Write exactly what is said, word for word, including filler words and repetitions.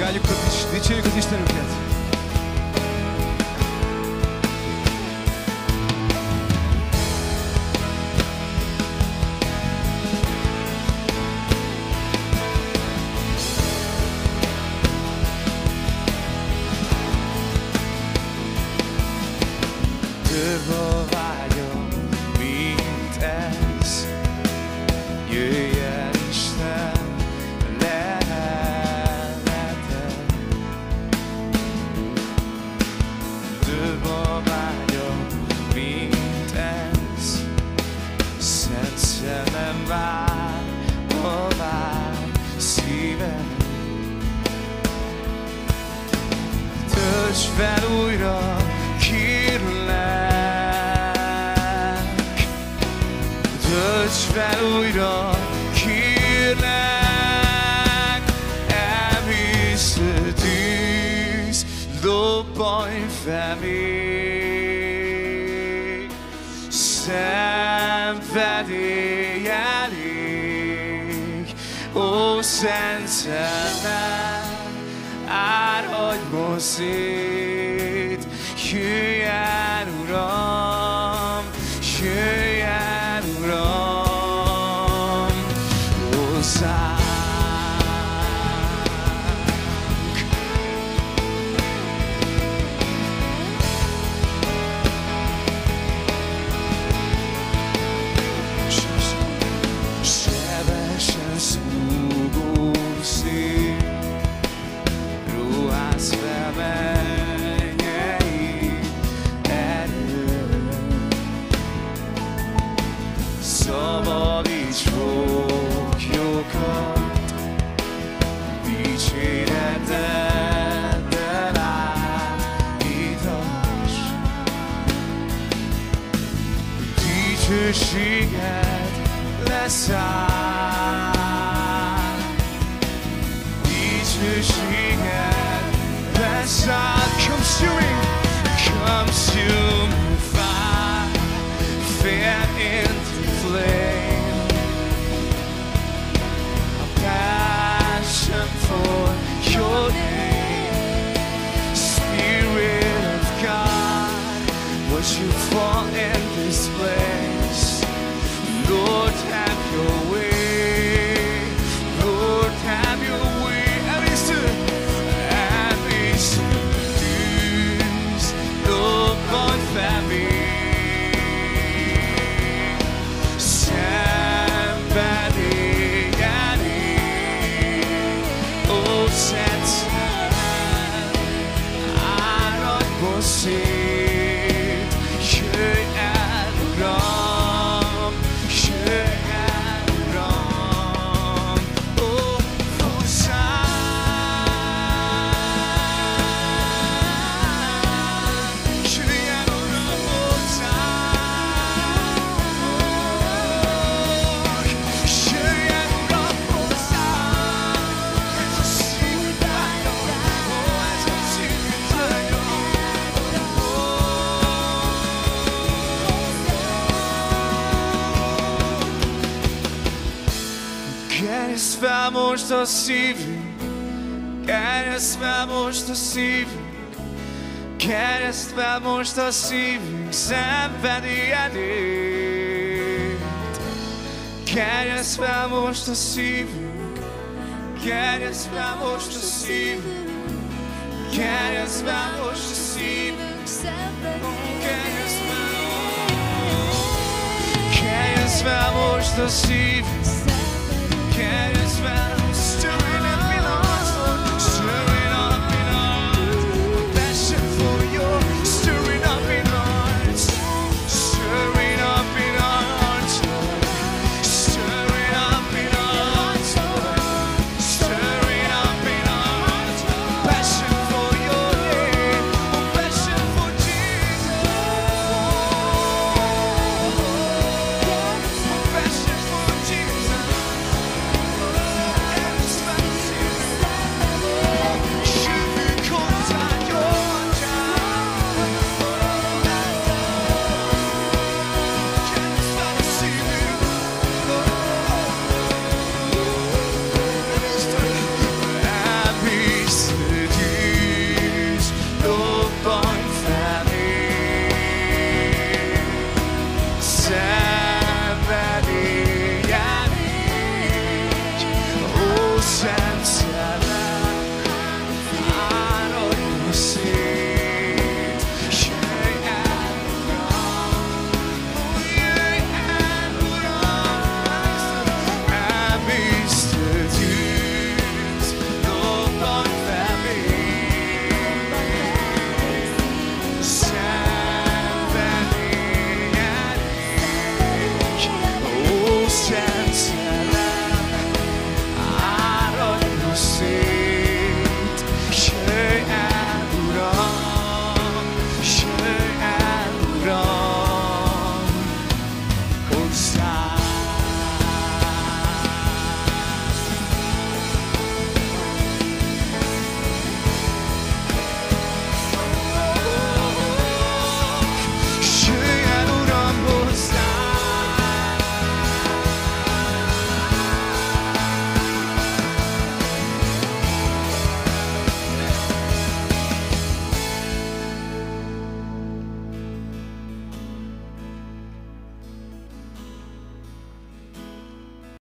Áldjuk, dicsérjük az Istenünket! Több a vágyam, mint ez. Jöjj el, Isten, lelheted. Több a vágyam, mint ez. Szent Szellem vár, ha vár szívem. Tölts fel újra, kérlek, tölts fel újra, kérlek, elvisző tűz, dobbanj fel még, szenvedély elég, ó Szent Szellem, áradj most szét. Jöjj el, Uram, jöjj el, Uram, hozzánk. Sebesen szúgó szél, ruhász fel mennyei erő. Szabadíts foglyokat, dicséreteddel állítass. Dicsőséged leszáll, dicsőséged leszáll. Consuming, consuming fire, fan into flame. A passion for your name. Spirit of God, would you fall in this place? Lord, have your way. Lord, have your way. At least to, at least to lose the one family. Somebody got it. Oh, Szent Szellem, áradj most szét. Jöjj el, Uram, jöjj el, Uram, ó, hozzánk. Jöjj el, Uram, hozzánk. Jöjj el, Uram, hozzánk. Ez a szívünk vágya, ó, ez a szívünk vágya. Keresd fel most a szívünk, keresd fel most a szívünk, keresd fel most a szívünk szenvedélyedét. Keresd fel most a szívünk, keresd fel most a szívünk, keresd fel most a szívünk, keresd fel, keresd fel most a szívünk. Keresd fel, stirring up in us, Lord, stirring up in us. Passion for your stirring up in us, stirring up in us, stirring up in us, stirring up in us. Passion for your name, passion for Jesus. Passion for Jesus. chance.